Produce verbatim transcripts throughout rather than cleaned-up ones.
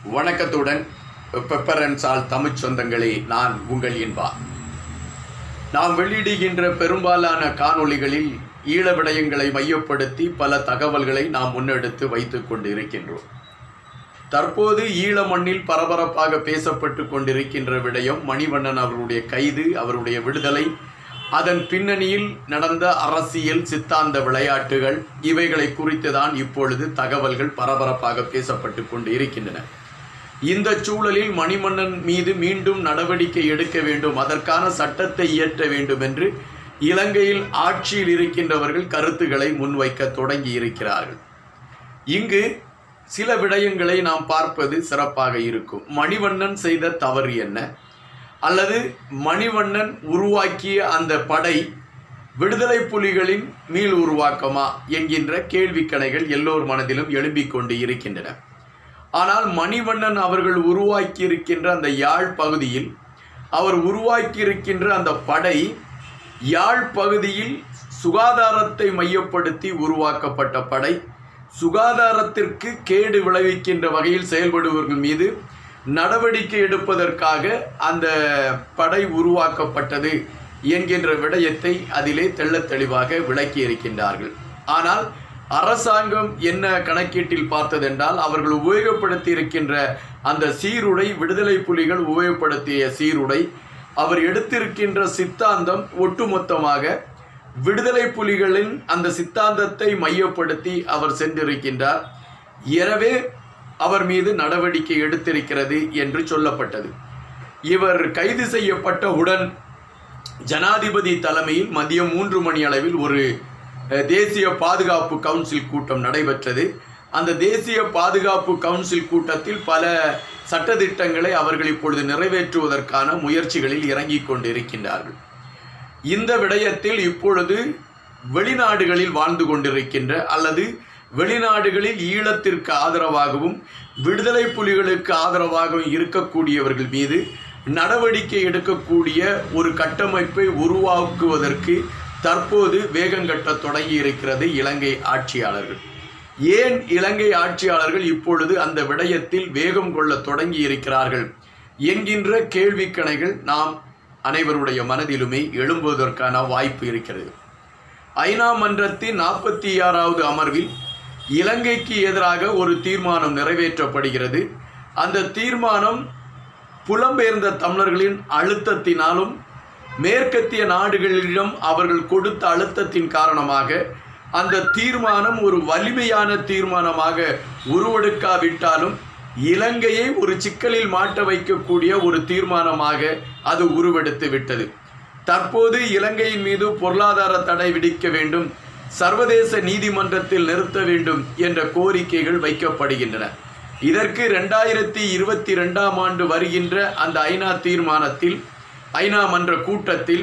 வணக்கத்துடன் பெப்பரன்சால் தமிழ் சொந்தங்களே, நான் உங்கள் இன்பா. நாம் வெளியிடுகின்ற பெரும்பாலான காணொளிகளில் ஈழ விடயங்களை மையப்படுத்தி பல தகவல்களை நாம் முன்னெடுத்து வைத்து கொண்டு இருக்கின்றோம். தற்போது ஈழ மண்ணில் பரபரப்பாக பேசப்பட்டு கொண்டிருக்கின்ற விடயம் மணிவண்ணன் அவருடைய கைது, அவருடைய விடுதலை, அதன் பின்னணியில் நடந்த அரசியல் சித்தாந்த விளையாட்டுகள், இவைகளை குறித்து தான் இப்பொழுது தகவல்கள் பரபரப்பாக பேசப்பட்டு கொண்டு இருக்கின்றன. இந்த சூழலில் மணிவண்ணன் மீது மீண்டும் நடவடிக்கை எடுக்க வேண்டும், அதற்கான சட்டத்தை இயற்ற வேண்டும் என்று இலங்கையில் ஆட்சியில் இருக்கின்றவர்கள் கருத்துக்களை முன்வைக்க தொடங்கி இருக்கிறார்கள். இங்கு சில விடயங்களை நாம் பார்ப்பது சிறப்பாக இருக்கும். மணிவண்ணன் செய்த தவறு என்ன, அல்லது மணிவண்ணன் உருவாக்கிய அந்த படை விடுதலை புலிகளின் மீள் உருவாக்கமா என்கின்ற கேள்விக்கணைகள் எல்லோர் மனதிலும் எழும்பிக் கொண்டு இருக்கின்றன. ஆனால் மணிவண்ணன் அவர்கள் உருவாக்கியிருக்கின்ற அந்த யாழ் பகுதியில் அவர் உருவாக்கியிருக்கின்ற அந்த படை யாழ் பகுதியில் சுகாதாரத்தை மையப்படுத்தி உருவாக்கப்பட்ட படை, சுகாதாரத்திற்கு கேடு விளைவிக்கின்ற வகையில் செயல்படுபவர்கள் மீது நடவடிக்கை எடுப்பதற்காக அந்த படை உருவாக்கப்பட்டது என்கின்ற விடயத்தை அதிலே தெள்ளத் தெளிவாக விளக்கி இருக்கின்றார்கள். ஆனால் அரசாங்கம் என்ன கணக்கீட்டில் பார்த்ததென்றால், அவர்கள் உபயோகப்படுத்தி இருக்கின்ற அந்த சீருடை, விடுதலை புலிகள் உபயோகப்படுத்திய சீருடை, அவர் எடுத்திருக்கின்ற சித்தாந்தம் ஒட்டுமொத்தமாக விடுதலை புலிகளின் அந்த சித்தாந்தத்தை மையப்படுத்தி அவர் சென்றிருக்கின்றார். எனவே அவர் மீது நடவடிக்கை எடுத்திருக்கிறது என்று சொல்லப்பட்டது. இவர் கைது செய்யப்பட்டவுடன் ஜனாதிபதி தலைமையில் மதியம் மூன்று மணி அளவில் ஒரு தேசிய பாதுகாப்பு கவுன்சில் கூட்டம் நடைபெற்றது. அந்த தேசிய பாதுகாப்பு கவுன்சில் கூட்டத்தில் பல சட்டதிட்டங்களை அவர்கள் இப்பொழுது நிறைவேற்றுவதற்கான முயற்சிகளில் இறங்கி கொண்டிருக்கின்றார்கள். இந்த விடயத்தில் இப்பொழுது வெளிநாடுகளில் வாழ்ந்து கொண்டிருக்கின்ற அல்லது வெளிநாடுகளில் ஈழத்திற்கு ஆதரவாகவும் விடுதலை புலிகளுக்கு ஆதரவாகவும் இருக்கக்கூடியவர்கள் மீது நடவடிக்கை எடுக்கக்கூடிய ஒரு கட்டமைப்பை உருவாக்குவதற்கு தற்போது வேகங்கட்ட தொடங்கி இருக்கிறது இலங்கை ஆட்சியாளர்கள். ஏன் இலங்கை ஆட்சியாளர்கள் இப்பொழுது அந்த விடயத்தில் வேகம் கொள்ள தொடங்கி இருக்கிறார்கள் என்கின்ற கேள்விக்கணைகள் நாம் அனைவருடைய மனதிலுமே எழும்புவதற்கான வாய்ப்பு இருக்கிறது. ஐநா மன்றத்தின் நாற்பத்தி ஆறாவது அமர்வில் இலங்கைக்கு எதிராக ஒரு தீர்மானம் நிறைவேற்றப்படுகிறது. அந்த தீர்மானம் புலம்பெயர்ந்த தமிழர்களின் அழுத்தத்தினாலும் மேற்கத்திய நாடுகளிடம் அவர்கள் கொடுத்த அழுத்தத்தின் காரணமாக அந்த தீர்மானம் ஒரு வலிமையான தீர்மானமாக உருவெடுக்காவிட்டாலும் இலங்கையை ஒரு சிக்கலில் மாட்ட வைக்கக்கூடிய ஒரு தீர்மானமாக அது உருவெடுத்து விட்டது. தற்போது இலங்கையின் மீது பொருளாதார தடை விதிக்க வேண்டும், சர்வதேச நீதிமன்றத்தில் நிறுத்த வேண்டும் என்ற கோரிக்கைகள் வைக்கப்படுகின்றன. இதற்கு ரெண்டாயிரத்தி இருபத்தி ரெண்டாம் ஆண்டு வருகின்ற அந்த ஐநா தீர்மானத்தில், ஐநா மன்ற கூட்டத்தில்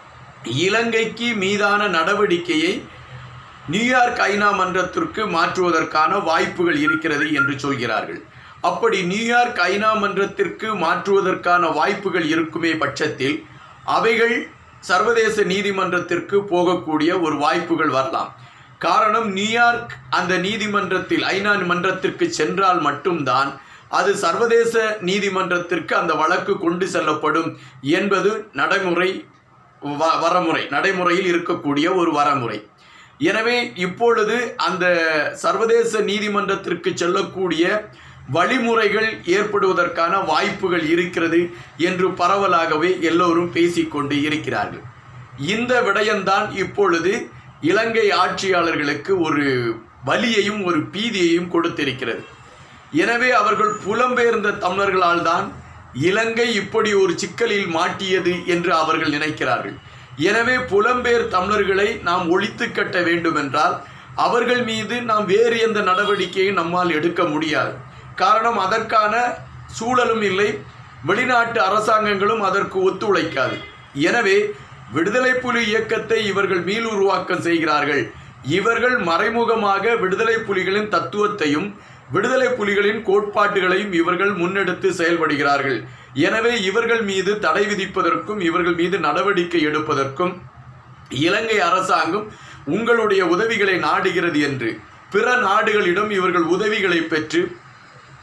இலங்கைக்கு மீதான நடவடிக்கையை நியூயார்க் ஐநா மன்றத்திற்கு மாற்றுவதற்கான வாய்ப்புகள் இருக்கிறது என்று சொல்கிறார்கள். அப்படி நியூயார்க் ஐநா மன்றத்திற்கு மாற்றுவதற்கான வாய்ப்புகள் இருக்குமே பட்சத்தில் அவைகள் சர்வதேச நீதிமன்றத்திற்கு போகக்கூடிய ஒரு வாய்ப்புகள் வரலாம். காரணம், நியூயார்க் அந்த நீதிமன்றத்தில் ஐநா மன்றத்திற்கு சென்றால் மட்டும்தான் அது சர்வதேச நீதிமன்றத்திற்கு அந்த வழக்கு கொண்டு செல்லப்படும் என்பது நடைமுறை வரமுறை நடைமுறையில் இருக்கக்கூடிய ஒரு வரமுறை. எனவே இப்பொழுது அந்த சர்வதேச நீதிமன்றத்திற்கு செல்லக்கூடிய வழிமுறைகள் ஏற்படுவதற்கான வாய்ப்புகள் இருக்கிறது என்று பரவலாகவே எல்லோரும் பேசிக்கொண்டு இருக்கிறார்கள். இந்த விடயம்தான் இப்பொழுது இலங்கை ஆட்சியாளர்களுக்கு ஒரு வலியையும் ஒரு பீதியையும் கொடுத்திருக்கிறது. எனவே அவர்கள் புலம்பெயர்ந்த தமிழர்களால் தான் இலங்கை இப்படி ஒரு சிக்கலில் மாட்டியது என்று அவர்கள் நினைக்கிறார்கள். எனவே புலம்பெயர் தமிழர்களை நாம் ஒழித்து கட்ட வேண்டுமென்றால் அவர்கள் மீது நாம் வேறு எந்த நடவடிக்கையும் நம்மால் எடுக்க முடியாது. காரணம், அதற்கான சூழலும் இல்லை, வெளிநாட்டு அரசாங்கங்களும் அதற்கு ஒத்துழைக்காது. எனவே விடுதலை புலி இயக்கத்தை இவர்கள் மீள் உருவாக்கம் செய்கிறார்கள். இவர்கள் மறைமுகமாக விடுதலை புலிகளின் தத்துவத்தையும் விடுதலை புலிகளின் கோட்பாட்டுகளையும் இவர்கள் முன்னெடுத்து செயல்படுகிறார்கள். எனவே இவர்கள் மீது தடை விதிப்பதற்கும் இவர்கள் மீது நடவடிக்கை எடுப்பதற்கும் இலங்கை அரசாங்கம் உங்களுடைய உதவிகளை நாடுகிறது என்று பிற நாடுகளிடம் இவர்கள் உதவிகளை பெற்று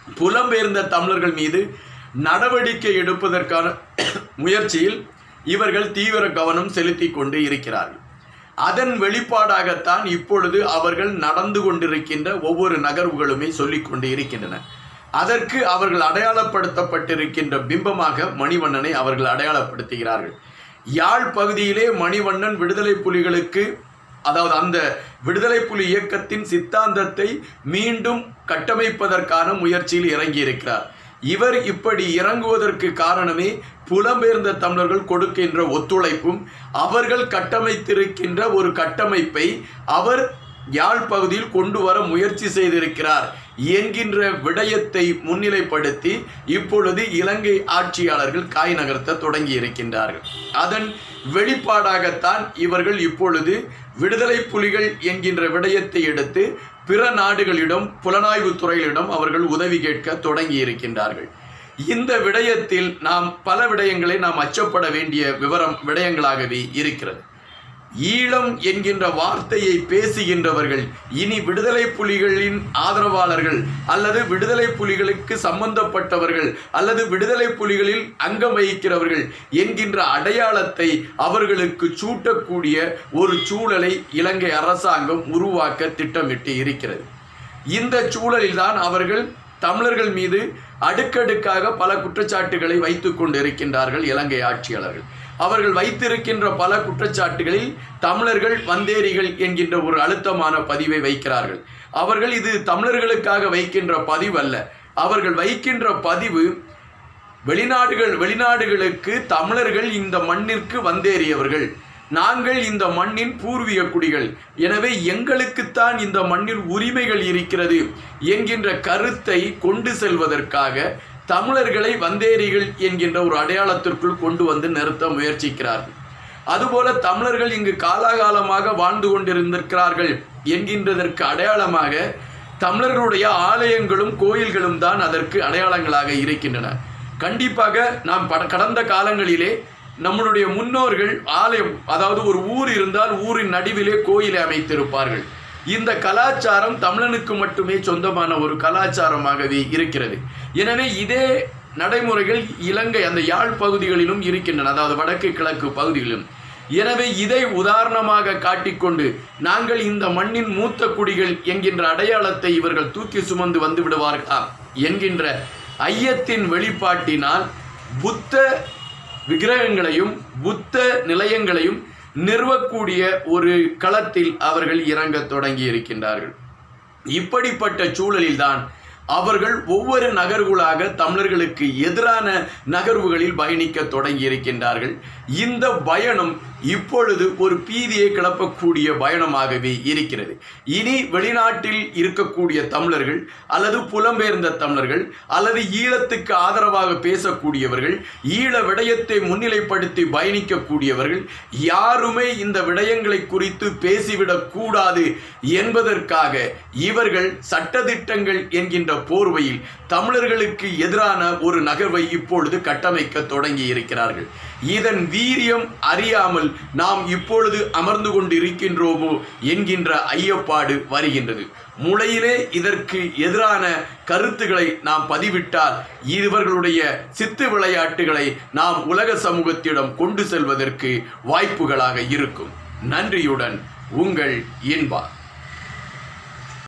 புலம்பெயர்ந்த தமிழர்கள் மீது நடவடிக்கை எடுப்பதற்கான முயற்சியில் இவர்கள் தீவிர கவனம் செலுத்தி கொண்டு இருக்கிறார்கள். அதன் வெளிப்பாடாகத்தான் இப்பொழுது அவர்கள் நடந்து கொண்டிருக்கின்ற ஒவ்வொரு நகர்வுகளுமே சொல்லிக் கொண்டு இருக்கின்றன. அதற்கு அவர்கள் அடையாளப்படுத்தப்பட்டிருக்கின்ற பிம்பமாக மணிவண்ணனை அவர்கள் அடையாளப்படுத்துகிறார்கள். யாழ் பகுதியிலே மணிவண்ணன் விடுதலை புலிகளுக்கு, அதாவது அந்த விடுதலை புலி இயக்கத்தின் சித்தாந்தத்தை மீண்டும் கட்டமைப்பதற்கான முயற்சியில் இறங்கியிருக்கிறார். இவர் இப்படி இறங்குவதற்கு காரணமே புலம்பெயர்ந்த தமிழர்கள் கொடுக்கின்ற ஒத்துழைப்பும், அவர்கள் கட்டமைத்திருக்கின்ற ஒரு கட்டமைப்பை அவர் யாழ் பகுதியில் கொண்டு வர முயற்சி செய்திருக்கிறார் என்கின்ற விடயத்தை முன்னிலைப்படுத்தி இப்பொழுது இலங்கை ஆட்சியாளர்கள் காய் நகர்த்த தொடங்கி இருக்கின்றார்கள். அதன் வெளிப்பாடாகத்தான் இவர்கள் இப்பொழுது விடுதலை புலிகள் என்கின்ற விடயத்தை எடுத்து பிற நாடுகளிடம், புலனாய்வு துறையிடம் அவர்கள் உதவி கேட்க தொடங்கி இருக்கின்றார்கள். இந்த விடயத்தில் நாம் பல விடயங்களை நாம் அச்சப்பட வேண்டிய விவரம் விடயங்களாகவே இருக்கிறது. ஈழம் என்கின்ற வார்த்தையை பேசுகின்றவர்கள் இனி விடுதலை புலிகளின் ஆதரவாளர்கள் அல்லது விடுதலை புலிகளுக்கு சம்பந்தப்பட்டவர்கள் அல்லது விடுதலை புலிகளில் அங்கம் வகிக்கிறவர்கள் என்கின்ற அடையாளத்தை அவர்களுக்கு சூட்டக்கூடிய ஒரு சூழலை இலங்கை அரசாங்கம் உருவாக்க திட்டமிட்டு இருக்கிறது. இந்த சூழலில்தான் அவர்கள் தமிழர்கள் மீது அடுக்கடுக்காக பல குற்றச்சாட்டுகளை வைத்துக் கொண்டிருக்கின்றார்கள் இலங்கை ஆட்சியாளர்கள். அவர்கள் வைத்திருக்கின்ற பல குற்றச்சாட்டுகளில் தமிழர்கள் வந்தேரிகள் என்கின்ற ஒரு அழுத்தமான பதிவை வைக்கிறார்கள். அவர்கள் இது தமிழர்களுக்காக வைக்கின்ற பதிவு அல்ல. அவர்கள் வைக்கின்ற பதிவு வெளிநாடுகள் வெளிநாடுகளுக்கு தமிழர்கள் இந்த மண்ணிற்கு வந்தேறியவர்கள், நாங்கள் இந்த மண்ணின் பூர்வீக குடிகள், எனவே எங்களுக்குத்தான் இந்த மண்ணில் உரிமைகள் இருக்கிறது என்கின்ற கருத்தை கொண்டு செல்வதற்காக தமிழர்களை வந்தேரிகள் என்கின்ற ஒரு அடையாளத்திற்குள் கொண்டு வந்து நிறுத்த முயற்சிக்கிறார்கள். அதுபோல தமிழர்கள் இங்கு காலாகாலமாக வாழ்ந்து கொண்டிருந்திருக்கிறார்கள் என்கின்றதற்கு அடையாளமாக தமிழர்களுடைய ஆலயங்களும் கோயில்களும் தான் அதற்கு அடையாளங்களாக இருக்கின்றன. கண்டிப்பாக நாம் கடந்த காலங்களிலே நம்மளுடைய முன்னோர்கள் ஆலயம், அதாவது ஒரு ஊர் இருந்தால் ஊரின் நடுவிலே கோயிலை அமைத்திருப்பார்கள். இந்த கலாச்சாரம் தமிழனுக்கு மட்டுமே சொந்தமான ஒரு கலாச்சாரமாகவே இருக்கிறது. எனவே இதே நடைமுறைகள் இலங்கை அந்த யாழ் பகுதிகளிலும் இருக்கின்றன, அதாவது வடக்கு கிழக்கு பகுதிகளிலும். எனவே இதை உதாரணமாக காட்டிக்கொண்டு நாங்கள் இந்த மண்ணின் மூத்த குடிகள் என்கின்ற அடையாளத்தை இவர்கள் தூக்கி சுமந்து வந்து விடுவார்களா என்கின்ற ஐயத்தின் வெளிப்பாட்டினால் புத்த விக்கிரகங்களையும் புத்த நிலையங்களையும் நிறுவக்கூடிய ஒரு களத்தில் அவர்கள் இறங்க தொடங்கி இருக்கின்றார்கள். இப்படிப்பட்ட சூழலில்தான் அவர்கள் ஒவ்வொரு நகர்வுகளாக தமிழர்களுக்கு எதிரான நகர்வுகளில் பயணிக்க தொடங்கி இருக்கின்றார்கள். இந்த பயணம் இப்பொழுது ஒரு பீதியை கிளப்பக்கூடிய பயணமாகவே இருக்கிறது. இனி வெளிநாட்டில் இருக்கக்கூடிய தமிழர்கள் அல்லது புலம்பெயர்ந்த தமிழர்கள் அல்லது ஈழத்துக்கு ஆதரவாக பேசக்கூடியவர்கள், ஈழ விடயத்தை முன்னிலைப்படுத்தி பயணிக்கக்கூடியவர்கள் யாருமே இந்த விடயங்களை குறித்து பேசிவிடக் கூடாது என்பதற்காக இவர்கள் சட்டதிட்டங்கள் என்கின்ற போர்வையில் தமிழர்களுக்கு எதிரான ஒரு நகர்வை இப்பொழுது கட்டமைக்க தொடங்கி இருக்கிறார்கள். இதன் வீரியம் அறியாமல் நாம் இப்பொழுது அமர்ந்து கொண்டு இருக்கின்றோமோ என்கின்ற ஐயப்பாடு வருகின்றது. முளையிலே இதற்கு எதிரான கருத்துக்களை நாம் பதிவிட்டால் இவர்களுடைய சித்து விளையாட்டுகளை நாம் உலக சமூகத்திடம் கொண்டு செல்வதற்கு வாய்ப்புகளாக இருக்கும். நன்றியுடன் உங்கள் இன்பா.